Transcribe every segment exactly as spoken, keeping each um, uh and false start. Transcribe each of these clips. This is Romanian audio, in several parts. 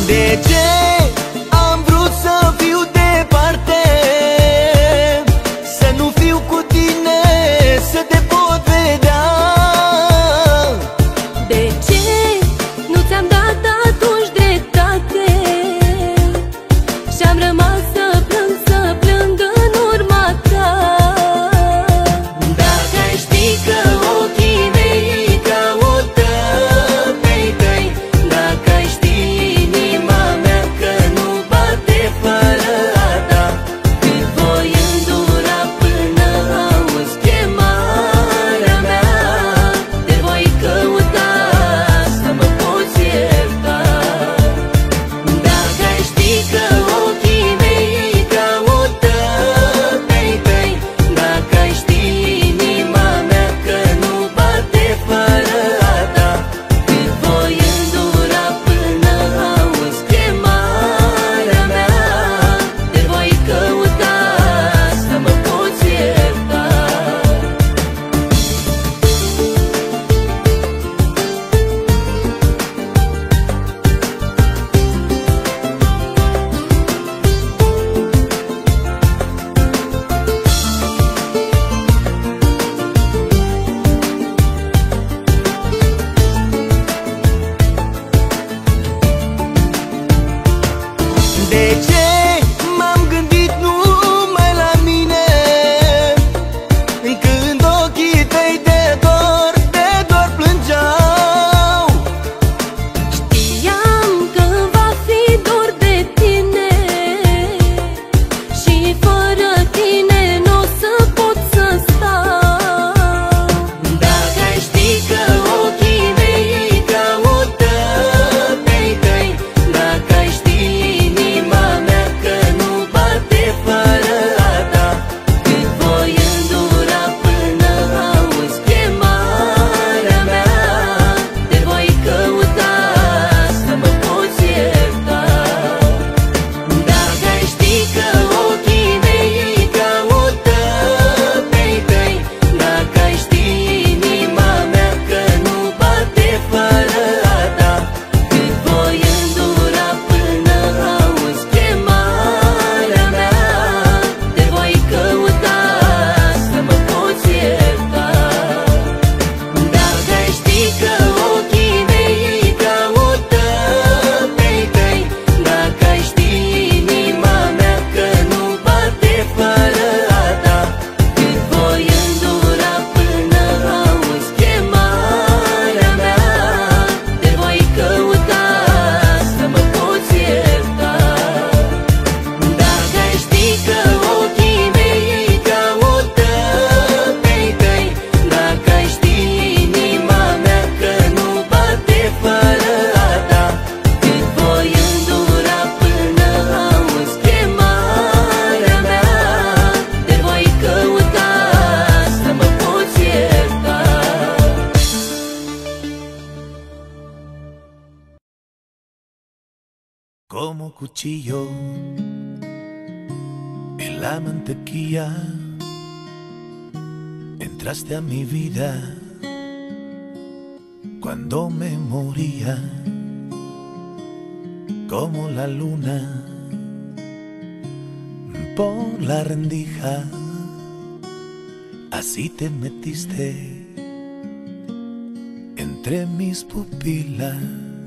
De ce am vrut să fiu departe, să nu fiu cu tine, să te pot vedea? De ce nu ți-am dat atunci dreptate și-am rămas să plâng, să plâng în urma ta? Dacă ai ști că ochii mei caută pe-ai tăi, dacă ai ști inima mea că nu bate fără a ta, cât voi îndura până auzi chemarea mea, te voi căuta să mă poți ierta. Dacă ai ști că ochii mei caută pe-ai tăi, dacă ai ști inima mea că nu bate fără a ta, cât voi îndura până auzi chemarea mea, te voi căuta să mă poți ierta. De ce m-am gândit numai la mine, când ochii tăi de dor, de dor plângeau? Știam că va fi dor de tine și fără tine n-o să pot să stau. Dacă ai ști că ochii mei caută pe-ai tăi, dacă ai ști inima mea că nu bate fără a ta, cât voi îndura până auzi chemarea mea, te voi căuta să mă poți ierta. Dacă ai ști că ochii mei caută pe-ai tăi, dacă ai ști inima mea că nu bate fără a ta, cât voi îndura până auzi chemarea mea, te voi căuta să mă poți ierta. Dacă ai ști că ochii mei caută pe-ai tăi, dacă ai ști inima mea că nu bate fără a ta, cât voi îndura până auzi chemarea mea, te voi căuta să mă poți ierta. Dacă ai ști că ochii mei caută pe-ai tăi, dacă ai ști inima mea că nu bate fără a ta, cât voi îndura până auzi chemarea mea, te voi căuta să mă poți ierta. Como cuchillo en la mantequilla, entraste a mi vida cuando me moría, como la luna por la rendija, así te metiste entre mis pupilas.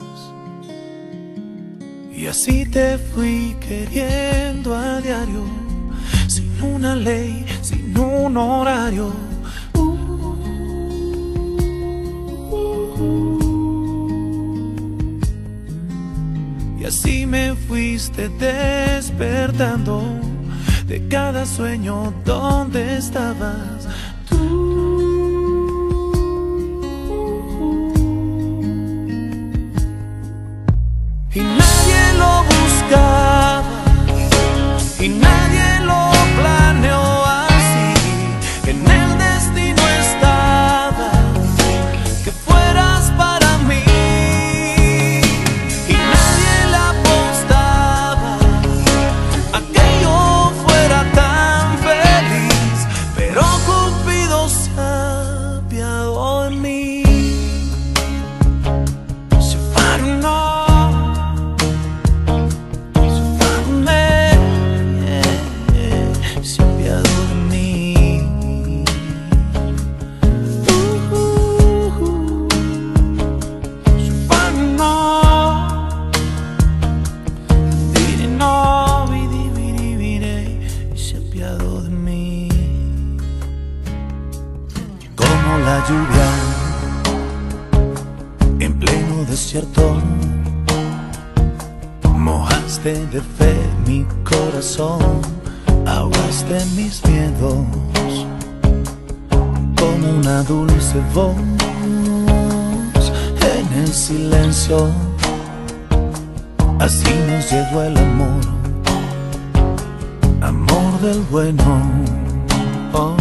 Y así te fui queriendo a diario, sin una ley, sin un horario. Uh, y así me fuiste despertando de cada sueño donde estabas tú. Y nadie lo buscaba, y nadie lo planeó así. En el destino estaba que fueras para mí. Y nadie le apostaba a que yo fuera tan feliz, pero Cupido se apiadó en mí. Se paró llenaste de fe mi corazón, ahogaste mis miedos con una dulce voz en el silencio. Así nos llegó el amor, amor del bueno. Oh.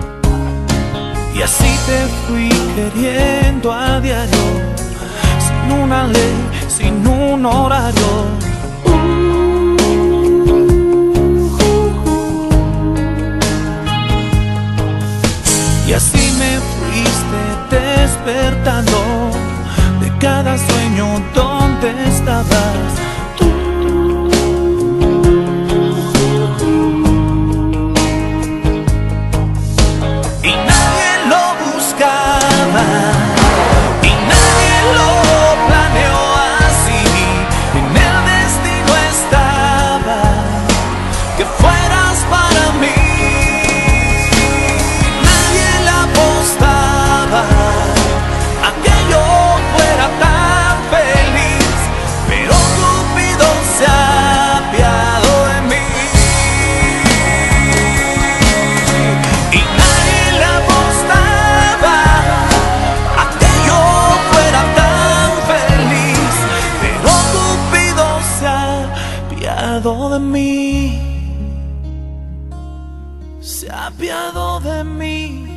Y así te fui queriendo a diario, sin una ley, sin un horario. Uh, uh, uh. Y así me fuiste despertando de cada sueño donde estabas tú. Y nadie lo buscaba, y nadie lo planeó así. En el destino estaba que fueras para mí. Nadie le apostaba a que yo fuera tan feliz, pero Cupido se ha apiado de mí. Y nadie le apostaba a que yo fuera tan feliz, pero Cupido se ha apiado de mí. Se ha apiado de mí.